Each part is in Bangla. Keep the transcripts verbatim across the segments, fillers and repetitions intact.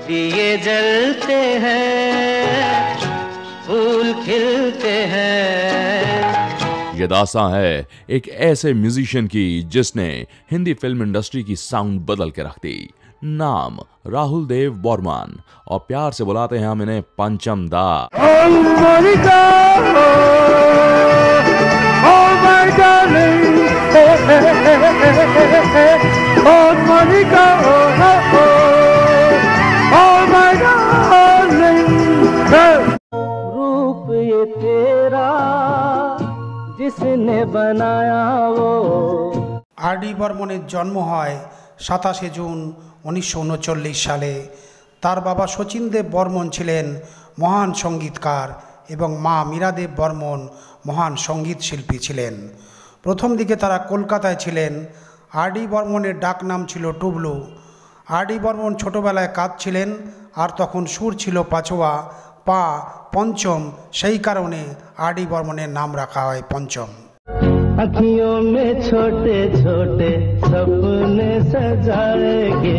दिए जलते हैं, फूल खिलते हैं। ये दास्तां है एक ऐसे म्यूजिशियन की जिसने हिंदी फिल्म इंडस्ट्री की साउंड बदल के रख दी। नाम राहुल देव बर्मन, और प्यार से बुलाते हैं हम इन्हें पंचम दा। रूप ये तेरा जिसने बनाया वो। আর ডি বর্মনের জন্ম হয় সাতাশে জুন উনিশশো উনচল্লিশ সালে। তার বাবা শচীন দেব বর্মন ছিলেন মহান সঙ্গীতকার এবং মা মীরাদেব বর্মন মহান সঙ্গীত শিল্পী ছিলেন। প্রথম দিকে তারা কলকাতায় ছিলেন। আর ডি বর্মনের ডাক নাম ছিল টুবলু। আর ডি বর্মন ছোটোবেলায় কাঁদছিলেন, আর তখন সুর ছিল পাঁচোয়া, পা পঞ্চম, সেই কারণে আর ডি বর্মনের নাম রাখা হয় পঞ্চম। अखियों में छोटे छोटे सपने सजाएंगे,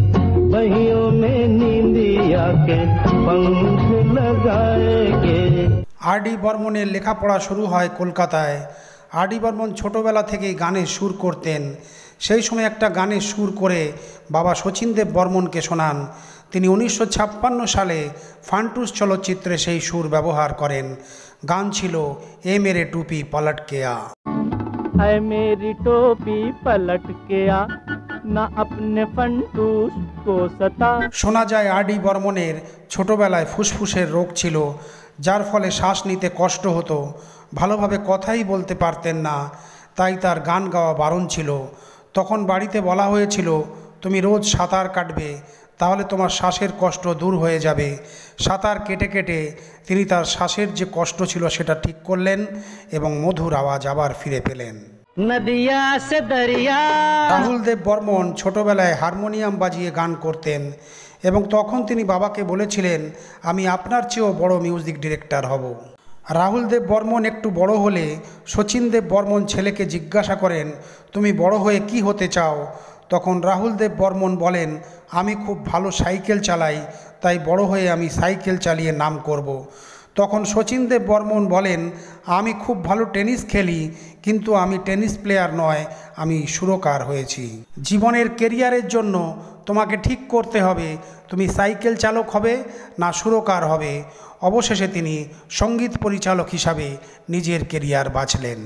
बहियों में नींदिया के पंख लगाएंगे। আর ডি বর্মনের লেখাপড়া শুরু হয় কলকাতায়। আর ডি বর্মন ছোটোবেলা থেকেই গানের সুর করতেন। সেই সময় একটা গানের সুর করে বাবা শচীন দেব বর্মনকে শোনান। তিনি উনিশশো ছাপ্পান্ন সালে ফান্টুস চলচ্চিত্রে সেই সুর ব্যবহার করেন। গান ছিল এ মেরে টুপি পলট কে আ। है मेरी टोपी पलट के आ, ना अपने फंटूस को सता। শোনা যায় আর ডি বর্মনের ছোটোবেলায় ফুসফুসের রোগ ছিল, যার ফলে শ্বাস নিতে কষ্ট হতো, ভালোভাবে কথাই বলতে পারতেন না, তাই তার গান গাওয়া বারণ ছিল। তখন বাড়িতে বলা হয়েছিল, তুমি রোজ সাঁতার কাটবে, তাহলে তোমার শ্বাসের কষ্ট দূর হয়ে যাবে। সাঁতার কেটে কেটে তিনি তার শ্বাসের যে কষ্ট ছিল সেটা ঠিক করলেন এবং মধুর আওয়াজ আবার ফিরে পেলেন। নদিয়া সে দরিয়া। রাহুল দেব বর্মন ছোটোবেলায় হারমোনিয়াম বাজিয়ে গান করতেন এবং তখন তিনি বাবাকে বলেছিলেন, আমি আপনার চেয়েও বড় মিউজিক ডিরেক্টর হব। রাহুল দেব বর্মন একটু বড় হলে শচীন দেব বর্মন ছেলেকে জিজ্ঞাসা করেন, তুমি বড় হয়ে কি হতে চাও? তখন রাহুল দেব বর্মন বলেন, আমি খুব ভালো সাইকেল চালাই, তাই বড় হয়ে আমি সাইকেল চালিয়ে নাম করব। তখন শচীন দেব বর্মন বলেন, আমি খুব ভালো টেনিস খেলি, কিন্তু আমি টেনিস প্লেয়ার নয়, আমি সুরকার হয়েছি। জীবনের কেরিয়ারের জন্য তোমাকে ঠিক করতে হবে, তুমি সাইকেল চালক হবে না সুরকার হবে। অবশেষে তিনি সঙ্গীত পরিচালক হিসাবে নিজের কেরিয়ার বাছলেন।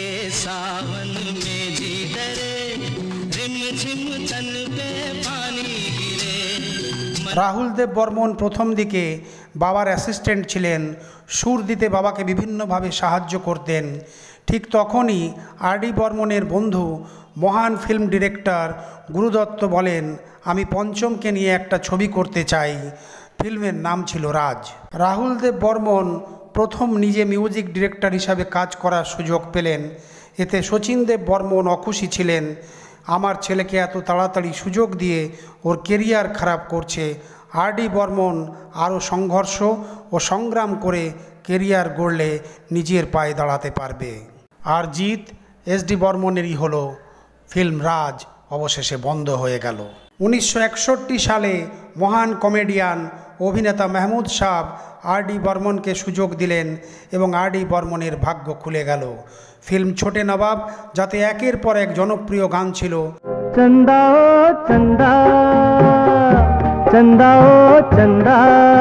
রাহুল দেব বর্মন প্রথম দিকে বাবার অ্যাসিস্ট্যান্ট ছিলেন, সুর দিতে বাবাকে বিভিন্নভাবে সাহায্য করতেন। ঠিক তখনই আর ডি বর্মনের বন্ধু মহান ফিল্ম ডিরেক্টর গুরুদত্ত বলেন, আমি পঞ্চমকে নিয়ে একটা ছবি করতে চাই। ফিল্মের নাম ছিল রাজ। রাহুল দেব বর্মন প্রথম নিজে মিউজিক ডিরেক্টর হিসাবে কাজ করার সুযোগ পেলেন। এতে শচীন দেব বর্মন অখুশি ছিলেন, আমার ছেলেকে এত তাড়াতাড়ি সুযোগ দিয়ে ওর কেরিয়ার খারাপ করছে। আর ডি বর্মন আরও সংঘর্ষ ও সংগ্রাম করে কেরিয়ার গড়লে নিজের পায়ে দাঁড়াতে পারবে। আর জিত এস ডি বর্মনেরই হলো। ফিল্ম রাজ অবশেষে বন্ধ হয়ে গেল। উনিশশো একষট্টি সালে মহান কমেডিয়ান অভিনেতা মেহমুদ সাহ আর ডি বর্মনকে সুযোগ দিলেন এবং আর ডি বর্মনের ভাগ্য খুলে গেল। ফিল্ম ছোটে নবাব, যাতে একের পর এক জনপ্রিয় গান ছিল চন্দা ও চন্দা, চন্দা ও চন্দা।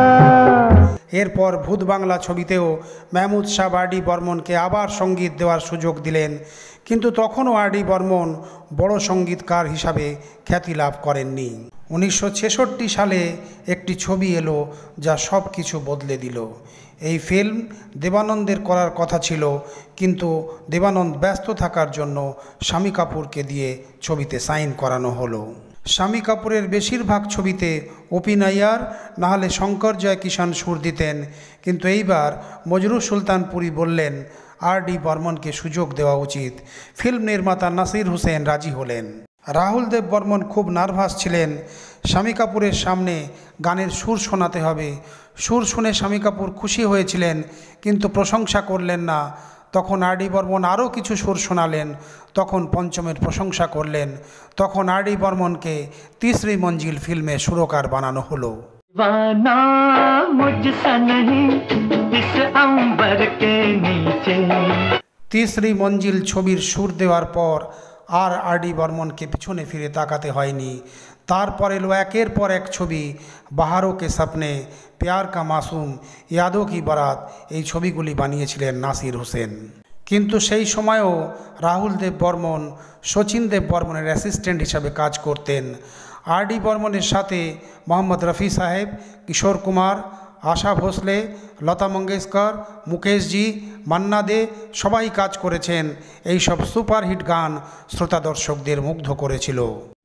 এরপর ভূত বাংলা ছবিতেও মেহমুদ সাহ আর ডি বর্মনকে আবার সঙ্গীত দেওয়ার সুযোগ দিলেন, কিন্তু তখনও আর ডি বর্মন বড় সঙ্গীতকার হিসাবে খ্যাতি লাভ করেননি। উনিশশো ছেষট্টি সালে একটি ছবি এলো যা সব কিছু বদলে দিল। এই ফিল্ম দেবানন্দের করার কথা ছিল, কিন্তু দেবানন্দ ব্যস্ত থাকার জন্য শামী কাপুরকে দিয়ে ছবিতে সাইন করানো হলো। শামী কাপুরের বেশিরভাগ ছবিতে ওপি নাইয়ার নাহলে শঙ্কর জয়কিষাণ সুর দিতেন, কিন্তু এইবার মজরু সুলতানপুরি বললেন আর ডি বর্মনকে সুযোগ দেওয়া উচিত। ফিল্ম নির্মাতা নাসির হুসেন রাজি হলেন। রাহুল দেব বর্মন খুব নার্ভাস ছিলেন। শামী কাপুরের সামনে গানের সুর শোনাতে হবে। সুর শুনে শামী কাপুর খুশি হয়েছিলেন, কিন্তু প্রশংসা করলেন না। তখন আর ডি বর্মন আরও কিছু সুর শোনালেন, তখন পঞ্চমের প্রশংসা করলেন। তখন আর ডি বর্মনকে তিসরি মঞ্জিল ফিল্মে সুরকার বানানো হলো। वाना मुझसे नहीं इस अंबर के नीचे। तीसरी मंजिल ছবির সুর দেওয়ার পর আর আর ডি বর্মনকে পিছনে ফিরে তাকাতে হয়নি। তারপর এলো একের পর এক ছবি, বাহারো কে সপনে, প্যার কা মাসুম, ইয়াদো কি বারাত। এই ছবিগুলি বানিয়েছিলেন নাসির হোসেন। কিন্তু সেই সময়েও রাহুল দেব বর্মন শচীন দেব বর্মনের অ্যাসিস্ট্যান্ট হিসাবে কাজ করতেন। আর ডি বর্মনের সাথে মোহাম্মদ রফি সাহেব, কিশোর কুমার, আশা ভোসলে, লতা মঙ্গেশকর, মুকেশজি, মান্না দে সবাই কাজ করেছেন। এই সব সুপারহিট গান শ্রোতা দর্শকদের মুগ্ধ করেছিল।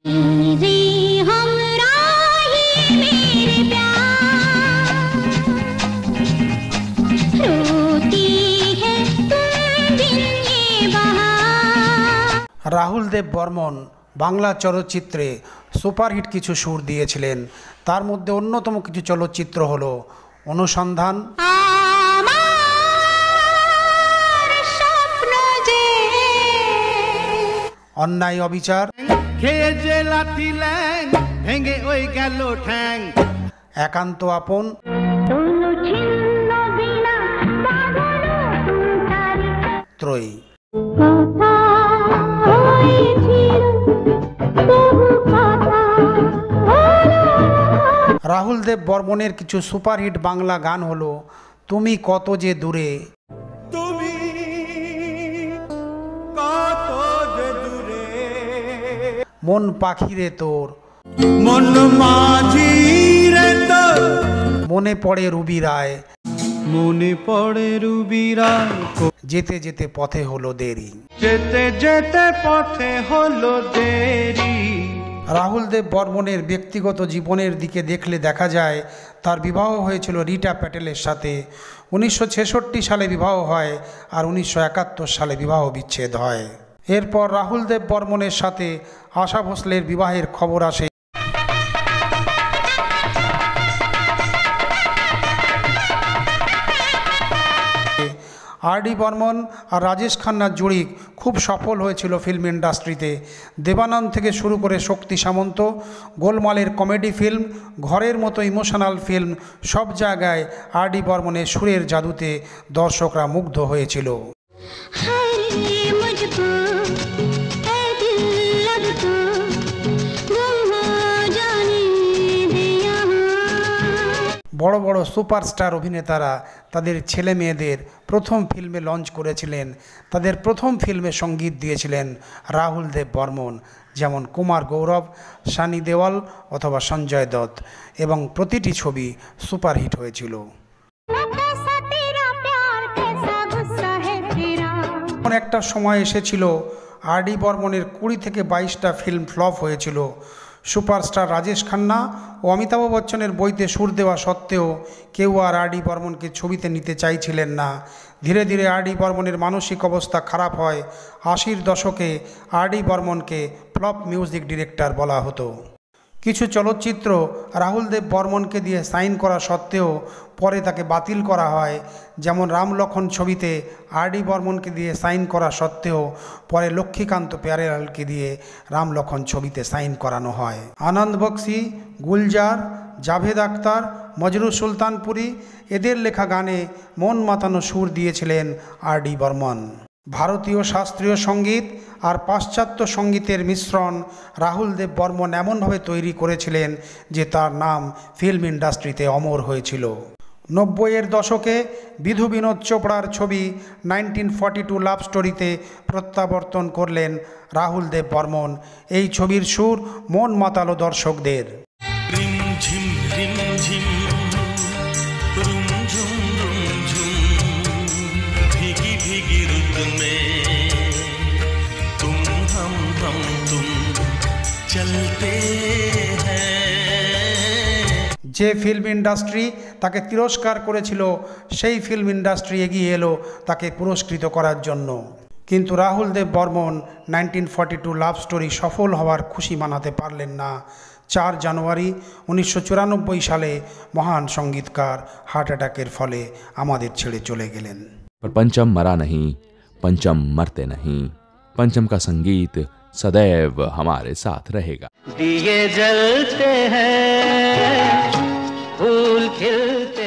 রাহুল দেব বর্মন বাংলা চলচ্চিত্রে সুপারহিট কিছু সুর দিয়েছিলেন। তার মধ্যে অন্যতম কিছু চলচ্চিত্র হলো অনুসন্ধান, অন্যায় অবিচার, একান্ত আপন, ত্রয়ী। রাহুল দেব বর্মনের কিছু সুপারহিট বাংলা গান হলো তুমি কত যে দূরে, তুমি কত যে দূরে, মন পাখিরে তোর, মন মাঝিরে তোর, মনে পড়ে রুবি রায়, মনে পড়ে রুবি রায়, যেতে যেতে পথে হলো দেরি, যেতে যেতে পথে হলো দেরি। রাহুল দেব বর্মনের ব্যক্তিগত জীবনের দিকে দেখলে দেখা যায় তার বিবাহ হয়েছিল রিটা প্যাটেলের সাথে। উনিশশো ছেষট্টি সালে বিবাহ হয় আর উনিশশো একাত্তর সালে বিবাহ বিচ্ছেদ হয়। এরপর রাহুল দেব বর্মনের সাথে আশা ভোসলের বিবাহের খবর আসে। আর ডি বর্মন আর রাজেশ খান্নার জুড়ি খুব সফল হয়েছিল ফিল্ম ইন্ডাস্ট্রিতে। দেবানন্দ থেকে শুরু করে শক্তি সামন্ত, গোলমালের কমেডি ফিল্ম, ঘরের মতো ইমোশনাল ফিল্ম, সব জায়গায় আর ডি বর্মনের সুরের জাদুতে দর্শকরা মুগ্ধ হয়েছিল। বড় বড় সুপারস্টার অভিনেতারা তাদের ছেলে মেয়েদের প্রথম ফিল্মে লঞ্চ করেছিলেন। তাদের প্রথম ফিল্মে সঙ্গীত দিয়েছিলেন রাহুল দেব বর্মন, যেমন কুমার গৌরব, সানি দেওয়াল অথবা সঞ্জয় দত্ত, এবং প্রতিটি ছবি সুপারহিট হয়েছিল। এমন একটা সময় এসেছিল আর ডি বর্মনের কুড়ি থেকে বাইশটা ফিল্ম ফ্লপ হয়েছিল। সুপারস্টার রাজেশ খান্না ও অমিতাভ বচ্চনের বইতে সুর দেওয়া সত্ত্বেও কেউ আর আর ডি বর্মনকে ছবিতে নিতে চাইছিলেন না। ধীরে ধীরে আর ডি বর্মনের মানসিক অবস্থা খারাপ হয়। আশির দশকে আর ডি বর্মনকে ফ্লপ মিউজিক ডিরেক্টর বলা হতো। কিছু চলচ্চিত্র রাহুল দেব বর্মনকে দিয়ে সাইন করা সত্ত্বেও পরে তাকে বাতিল করা হয়, যেমন রাম লক্ষণ ছবিতে আর ডি বর্মনকে দিয়ে সাইন করা সত্ত্বেও পরে লক্ষ্মীকান্ত প্যারেলালকে দিয়ে রাম লক্ষণ ছবিতে সাইন করানো হয়। আনন্দ বক্সি, গুলজার, জাভেদ আখতার, মজরু সুলতানপুরি এদের লেখা গানে মন মাতানো সুর দিয়েছিলেন আর ডি বর্মন। ভারতীয় শাস্ত্রীয় সঙ্গীত আর পাশ্চাত্য সঙ্গীতের মিশ্রণ রাহুল দেব বর্মন এমনভাবে তৈরি করেছিলেন যে তার নাম ফিল্ম ইন্ডাস্ট্রিতে অমর হয়েছিল। নব্বইয়ের দশকে বিধু বিনোদ চোপড়ার ছবি নাইনটিন ফর্টি টু লাভ স্টোরিতে প্রত্যাবর্তন করলেন রাহুল দেব বর্মন। এই ছবির সুর মন মাতালো দর্শকদের। যে ফিল্ম ইন্ডাস্ট্রি তাকে তিরস্কার করেছিল সেই ফিল্ম ইন্ডাস্ট্রি এগিয়ে এলো তাকে পুরস্কৃত করার জন্য। কিন্তু Rahul Dev Burman nineteen forty two love story সফল হওয়ার খুশি মানাতে পারলেন না। চার জানুয়ারি উনিশশো চুরানব্বই সালে মহান সঙ্গীতকার হার্ট অ্যাটাকের ফলে আমাদের ছেড়ে চলে গেলেন। पर पंचम मरा नहीं, पंचम मरते नहीं, पंचम का संगीत सदैव हमारे साथ रहेगा। दिए जलते हैं खेलते